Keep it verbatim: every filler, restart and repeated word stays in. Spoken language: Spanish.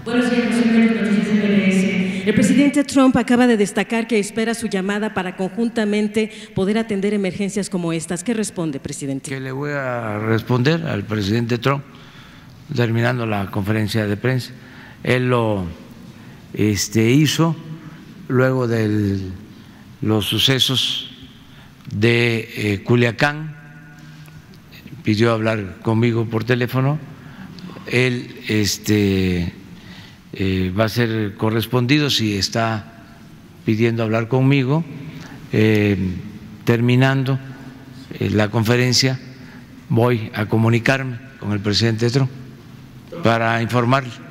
Buenos días, José Manuel, Noticias M B S. El presidente Trump acaba de destacar que espera su llamada para conjuntamente poder atender emergencias como estas. ¿Qué responde, presidente? Que le voy a responder al presidente Trump terminando la conferencia de prensa. Él lo este, hizo luego de los sucesos de eh, Culiacán, pidió hablar conmigo por teléfono. Él este, eh, va a ser correspondido si está pidiendo hablar conmigo. Eh, terminando eh, la conferencia voy a comunicarme con el presidente Trump para informarle.